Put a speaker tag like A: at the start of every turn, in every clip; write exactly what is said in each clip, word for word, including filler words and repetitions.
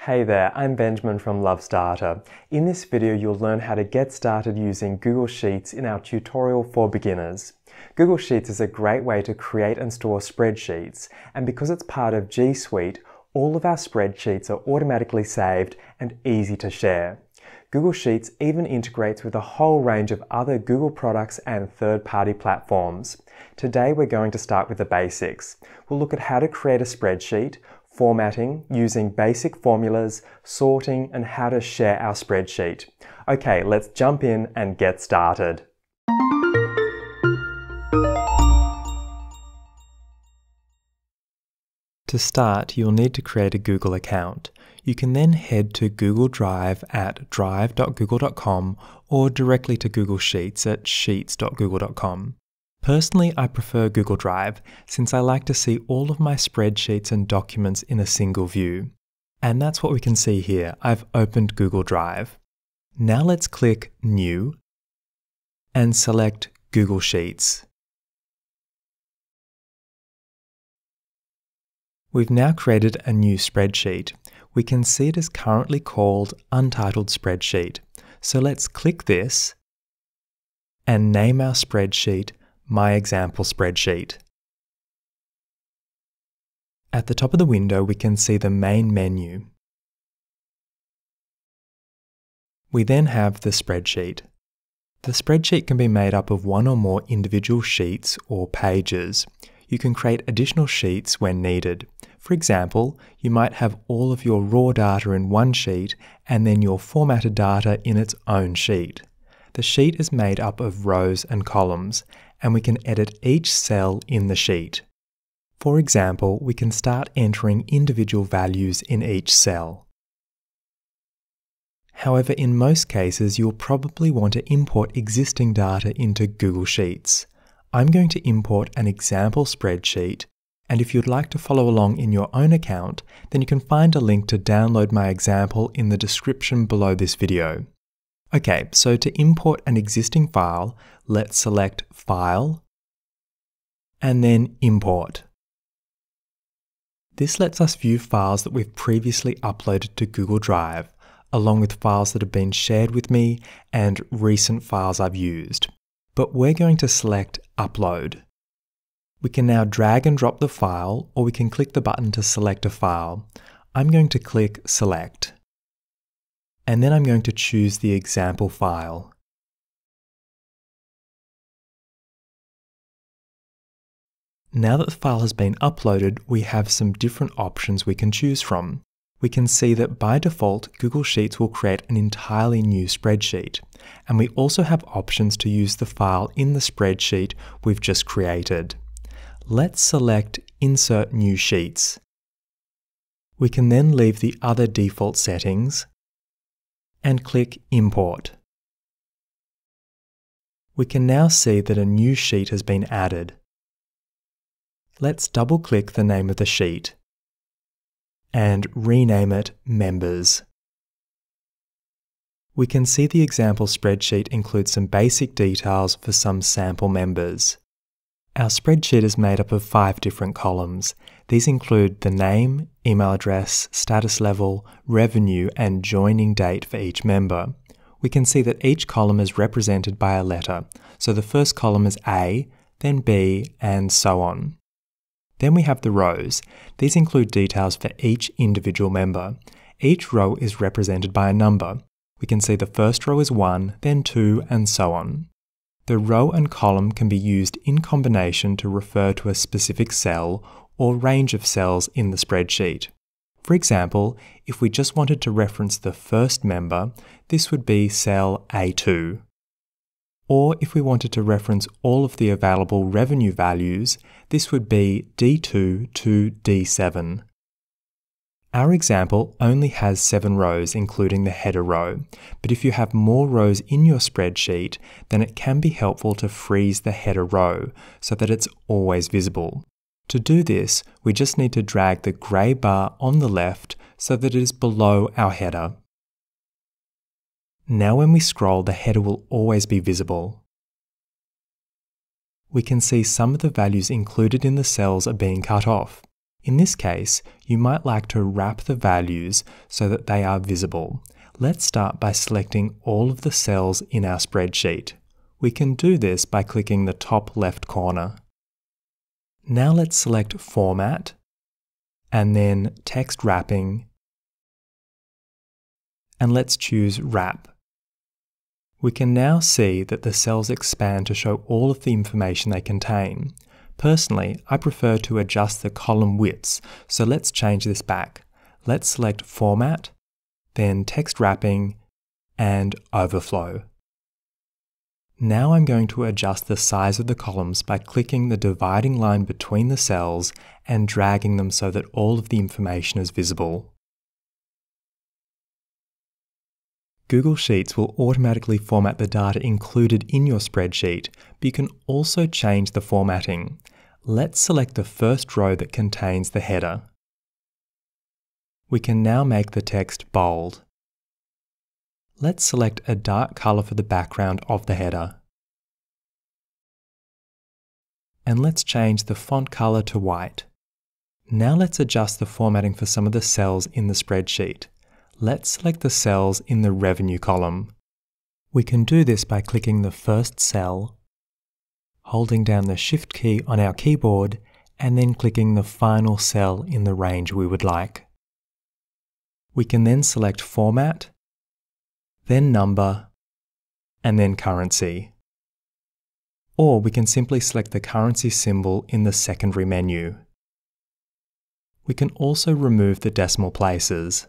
A: Hey there, I'm Benjamin from Lovestarter. In this video, you'll learn how to get started using Google Sheets in our tutorial for beginners. Google Sheets is a great way to create and store spreadsheets, and because it's part of G Suite, all of our spreadsheets are automatically saved and easy to share. Google Sheets even integrates with a whole range of other Google products and third-party platforms. Today we're going to start with the basics. We'll look at how to create a spreadsheet, formatting, using basic formulas, sorting, and how to share our spreadsheet. Okay, let's jump in and get started. To start, you'll need to create a Google account. You can then head to Google Drive at drive dot google dot com or directly to Google Sheets at sheets dot google dot com. Personally, I prefer Google Drive since I like to see all of my spreadsheets and documents in a single view. And that's what we can see here. I've opened Google Drive. Now let's click New and select Google Sheets. We've now created a new spreadsheet. We can see it is currently called Untitled Spreadsheet. So let's click this and name our spreadsheet My Example Spreadsheet. At the top of the window, we can see the main menu. We then have the spreadsheet. The spreadsheet can be made up of one or more individual sheets or pages. You can create additional sheets when needed. For example, you might have all of your raw data in one sheet and then your formatted data in its own sheet. The sheet is made up of rows and columns, and we can edit each cell in the sheet. For example, we can start entering individual values in each cell. However, in most cases, you'll probably want to import existing data into Google Sheets. I'm going to import an example spreadsheet, and if you'd like to follow along in your own account, then you can find a link to download my example in the description below this video. Okay, so to import an existing file, let's select File, and then Import. This lets us view files that we've previously uploaded to Google Drive, along with files that have been shared with me and recent files I've used. But we're going to select Upload. We can now drag and drop the file, or we can click the button to select a file. I'm going to click Select. And then I'm going to choose the example file. Now that the file has been uploaded, we have some different options we can choose from. We can see that by default, Google Sheets will create an entirely new spreadsheet. And we also have options to use the file in the spreadsheet we've just created. Let's select Insert New Sheets. We can then leave the other default settings and click Import. We can now see that a new sheet has been added. Let's double-click the name of the sheet and rename it Members. We can see the example spreadsheet includes some basic details for some sample members. Our spreadsheet is made up of five different columns. These include the name, email address, status level, revenue, and joining date for each member. We can see that each column is represented by a letter. So the first column is A, then B, and so on. Then we have the rows. These include details for each individual member. Each row is represented by a number. We can see the first row is one, then two, and so on. The row and column can be used in combination to refer to a specific cell or range of cells in the spreadsheet. For example, if we just wanted to reference the first member, this would be cell A two. Or if we wanted to reference all of the available revenue values, this would be D two to D seven. Our example only has seven rows, including the header row, but if you have more rows in your spreadsheet, then it can be helpful to freeze the header row so that it's always visible. To do this, we just need to drag the grey bar on the left so that it is below our header. Now when we scroll, the header will always be visible. We can see some of the values included in the cells are being cut off. In this case, you might like to wrap the values so that they are visible. Let's start by selecting all of the cells in our spreadsheet. We can do this by clicking the top left corner. Now let's select Format, and then Text Wrapping, and let's choose Wrap. We can now see that the cells expand to show all of the information they contain. Personally, I prefer to adjust the column widths, so let's change this back. Let's select Format, then Text Wrapping, and Overflow. Now I'm going to adjust the size of the columns by clicking the dividing line between the cells and dragging them so that all of the information is visible. Google Sheets will automatically format the data included in your spreadsheet, but you can also change the formatting. Let's select the first row that contains the header. We can now make the text bold. Let's select a dark color for the background of the header. And let's change the font color to white. Now let's adjust the formatting for some of the cells in the spreadsheet. Let's select the cells in the revenue column. We can do this by clicking the first cell, holding down the Shift key on our keyboard, and then clicking the final cell in the range we would like. We can then select Format, then Number, and then Currency. Or we can simply select the currency symbol in the secondary menu. We can also remove the decimal places.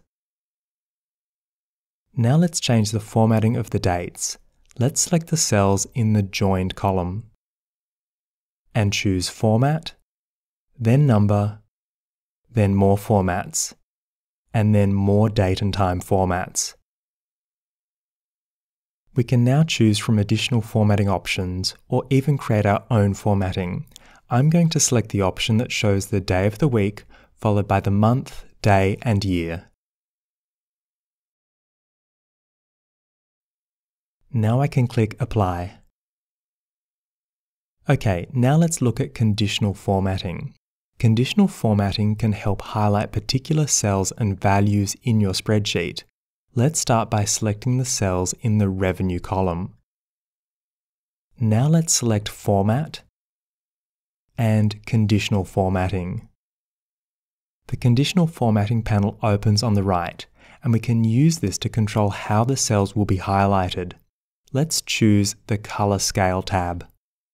A: Now let's change the formatting of the dates. Let's select the cells in the joined column and choose Format, then Number, then More Formats, and then More Date and Time Formats. We can now choose from additional formatting options or even create our own formatting. I'm going to select the option that shows the day of the week followed by the month, day, and year. Now I can click Apply. Okay, now let's look at conditional formatting. Conditional formatting can help highlight particular cells and values in your spreadsheet. Let's start by selecting the cells in the revenue column. Now let's select Format and Conditional Formatting. The Conditional Formatting panel opens on the right, and we can use this to control how the cells will be highlighted. Let's choose the Color Scale tab.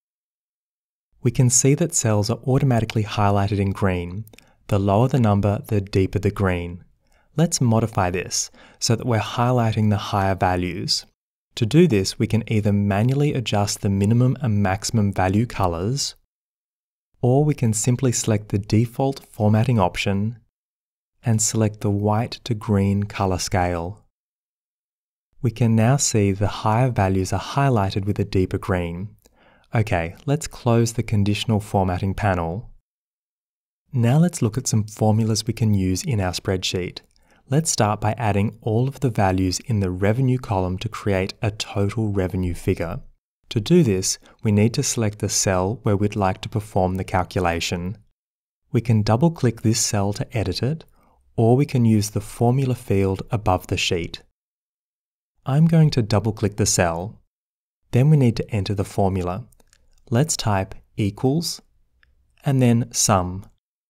A: We can see that cells are automatically highlighted in green. The lower the number, the deeper the green. Let's modify this so that we're highlighting the higher values. To do this, we can either manually adjust the minimum and maximum value colors, or we can simply select the default formatting option and select the white to green color scale. We can now see the higher values are highlighted with a deeper green. Okay, let's close the conditional formatting panel. Now let's look at some formulas we can use in our spreadsheet. Let's start by adding all of the values in the revenue column to create a total revenue figure. To do this, we need to select the cell where we'd like to perform the calculation. We can double-click this cell to edit it, or we can use the formula field above the sheet. I'm going to double-click the cell. Then we need to enter the formula. Let's type equals, and then sum.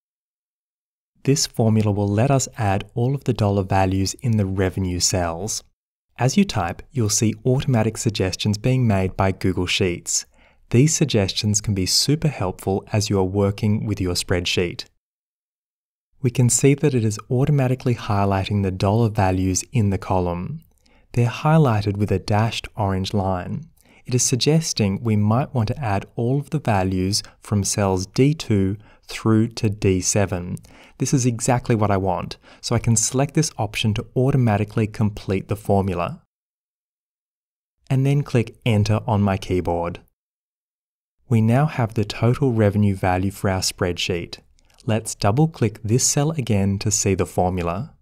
A: This formula will let us add all of the dollar values in the revenue cells. As you type, you'll see automatic suggestions being made by Google Sheets. These suggestions can be super helpful as you are working with your spreadsheet. We can see that it is automatically highlighting the dollar values in the column. They're highlighted with a dashed orange line. It is suggesting we might want to add all of the values from cells D two through to D seven. This is exactly what I want, so I can select this option to automatically complete the formula. And then click Enter on my keyboard. We now have the total revenue value for our spreadsheet. Let's double-click this cell again to see the formula.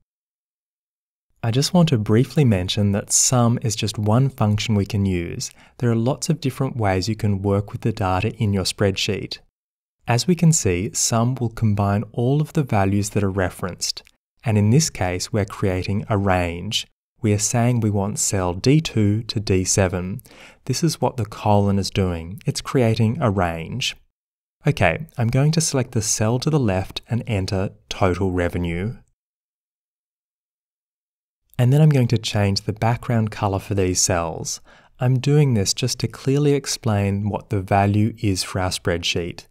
A: I just want to briefly mention that sum is just one function we can use. There are lots of different ways you can work with the data in your spreadsheet. As we can see, sum will combine all of the values that are referenced, and in this case we're creating a range. We are saying we want cell D two to D seven. This is what the colon is doing. It's creating a range. Okay, I'm going to select the cell to the left and enter total revenue. And then I'm going to change the background color for these cells. I'm doing this just to clearly explain what the value is for our spreadsheet.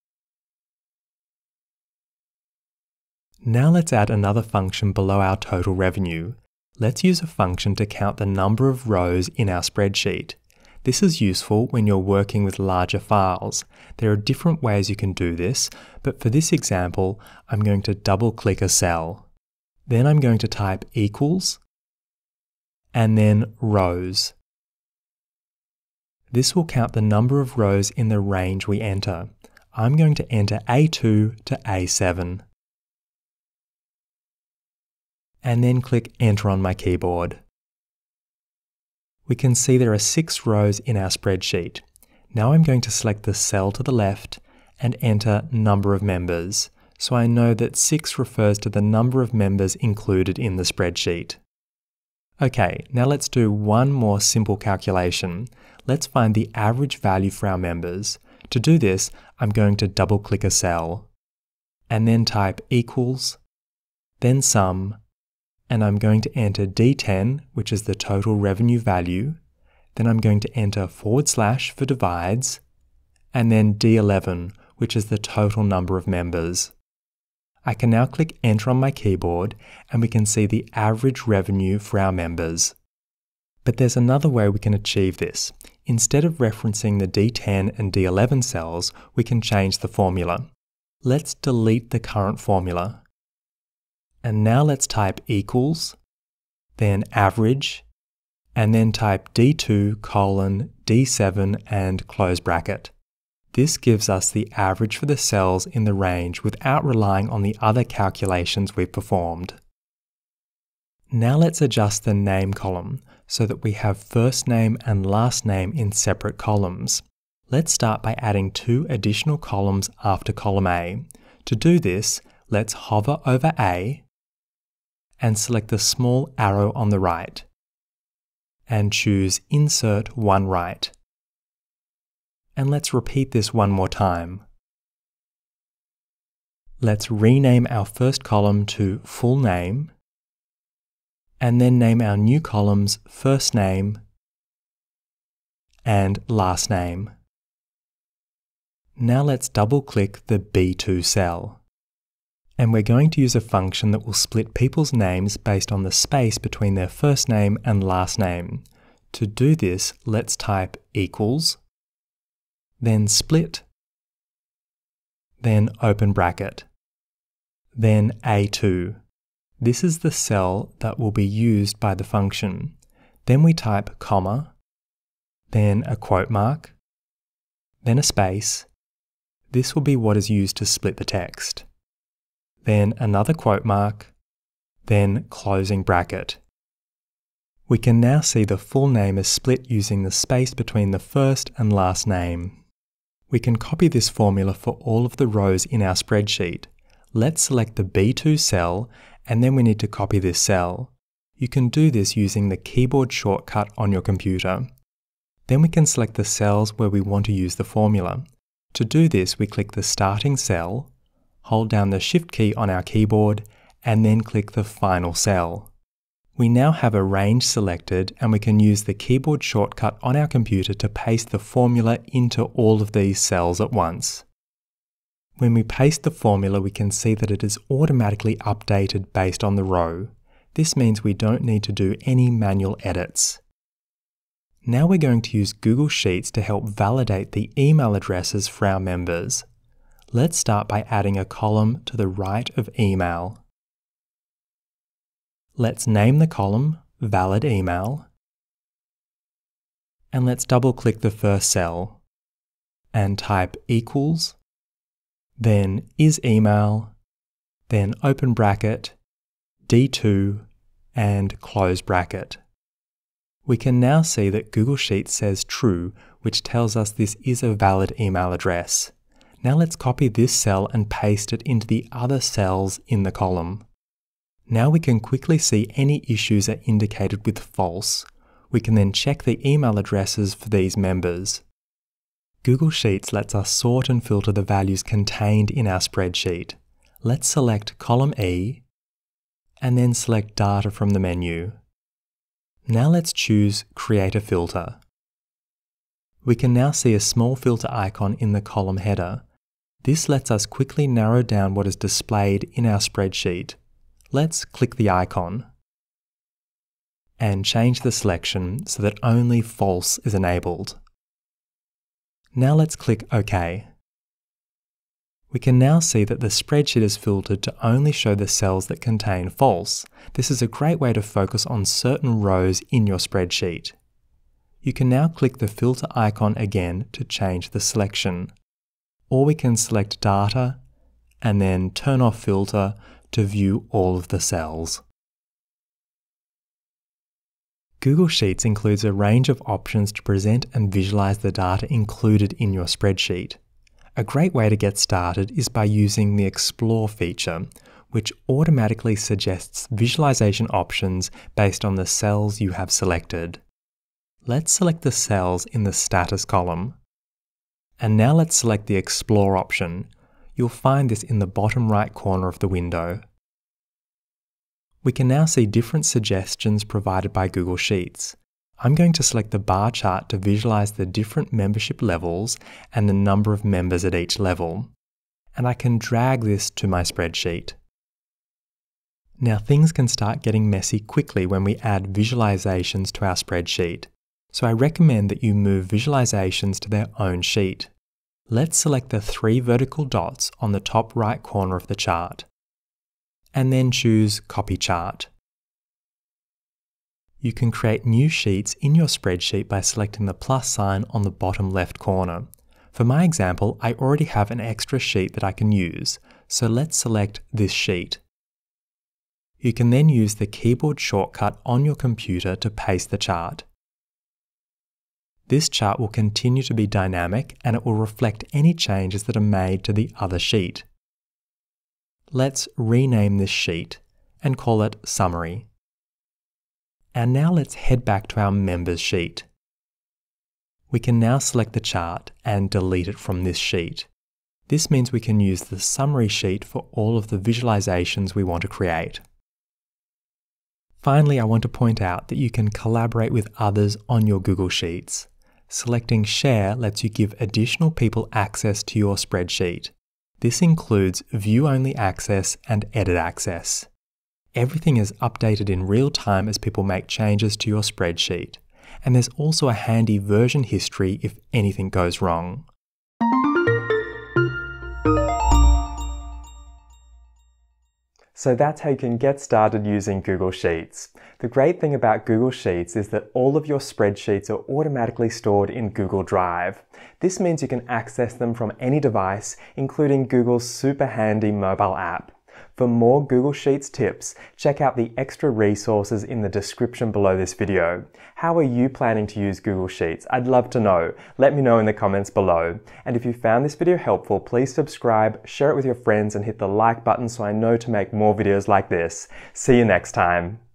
A: Now let's add another function below our total revenue. Let's use a function to count the number of rows in our spreadsheet. This is useful when you're working with larger files. There are different ways you can do this, but for this example, I'm going to double-click a cell. Then I'm going to type equals, and then rows. This will count the number of rows in the range we enter. I'm going to enter A two to A seven. And then click Enter on my keyboard. We can see there are six rows in our spreadsheet. Now I'm going to select the cell to the left and enter Number of Members, so I know that six refers to the number of members included in the spreadsheet. Okay, now let's do one more simple calculation. Let's find the average value for our members. To do this, I'm going to double-click a cell, and then type equals, then sum, and I'm going to enter D ten, which is the total revenue value. Then I'm going to enter forward slash for divides, and then D eleven, which is the total number of members. I can now click Enter on my keyboard, and we can see the average revenue for our members. But there's another way we can achieve this. Instead of referencing the D ten and D eleven cells, we can change the formula. Let's delete the current formula. And now let's type equals, then average, and then type D two colon D seven and close bracket. This gives us the average for the cells in the range without relying on the other calculations we've performed. Now let's adjust the name column so that we have first name and last name in separate columns. Let's start by adding two additional columns after column A. To do this, let's hover over A and select the small arrow on the right, and choose Insert One Right. And let's repeat this one more time. Let's rename our first column to Full Name, and then name our new columns First Name and Last Name. Now let's double-click the B two cell. And we're going to use a function that will split people's names based on the space between their first name and last name. To do this, let's type equals, then split, then open bracket, then A two. This is the cell that will be used by the function. Then we type comma, then a quote mark, then a space. This will be what is used to split the text. Then another quote mark, then closing bracket. We can now see the full name is split using the space between the first and last name. We can copy this formula for all of the rows in our spreadsheet. Let's select the B two cell, and then we need to copy this cell. You can do this using the keyboard shortcut on your computer. Then we can select the cells where we want to use the formula. To do this, we click the starting cell, hold down the Shift key on our keyboard, and then click the final cell. We now have a range selected, and we can use the keyboard shortcut on our computer to paste the formula into all of these cells at once. When we paste the formula, we can see that it is automatically updated based on the row. This means we don't need to do any manual edits. Now we're going to use Google Sheets to help validate the email addresses for our members. Let's start by adding a column to the right of email. Let's name the column Valid Email, and let's double-click the first cell and type equals, then is email, then open bracket, D two, and close bracket. We can now see that Google Sheets says true, which tells us this is a valid email address. Now let's copy this cell and paste it into the other cells in the column. Now we can quickly see any issues are indicated with false. We can then check the email addresses for these members. Google Sheets lets us sort and filter the values contained in our spreadsheet. Let's select column E and then select data from the menu. Now let's choose Create a Filter. We can now see a small filter icon in the column header. This lets us quickly narrow down what is displayed in our spreadsheet. Let's click the icon and change the selection so that only false is enabled. Now let's click OK. We can now see that the spreadsheet is filtered to only show the cells that contain false. This is a great way to focus on certain rows in your spreadsheet. You can now click the filter icon again to change the selection. Or we can select data and then turn off filter to view all of the cells. Google Sheets includes a range of options to present and visualize the data included in your spreadsheet. A great way to get started is by using the Explore feature, which automatically suggests visualization options based on the cells you have selected. Let's select the cells in the status column. And now let's select the Explore option. You'll find this in the bottom right corner of the window. We can now see different suggestions provided by Google Sheets. I'm going to select the bar chart to visualize the different membership levels and the number of members at each level. And I can drag this to my spreadsheet. Now things can start getting messy quickly when we add visualizations to our spreadsheet. So I recommend that you move visualizations to their own sheet. Let's select the three vertical dots on the top right corner of the chart, and then choose Copy Chart. You can create new sheets in your spreadsheet by selecting the plus sign on the bottom left corner. For my example, I already have an extra sheet that I can use, so let's select this sheet. You can then use the keyboard shortcut on your computer to paste the chart. This chart will continue to be dynamic and it will reflect any changes that are made to the other sheet. Let's rename this sheet and call it Summary. And now let's head back to our Members sheet. We can now select the chart and delete it from this sheet. This means we can use the Summary sheet for all of the visualizations we want to create. Finally, I want to point out that you can collaborate with others on your Google Sheets. Selecting Share lets you give additional people access to your spreadsheet. This includes view-only access and edit access. Everything is updated in real time as people make changes to your spreadsheet. And there's also a handy version history if anything goes wrong. So that's how you can get started using Google Sheets. The great thing about Google Sheets is that all of your spreadsheets are automatically stored in Google Drive. This means you can access them from any device, including Google's super handy mobile app. For more Google Sheets tips, check out the extra resources in the description below this video. How are you planning to use Google Sheets? I'd love to know. Let me know in the comments below. And if you found this video helpful, please subscribe, share it with your friends, and hit the like button so I know to make more videos like this. See you next time.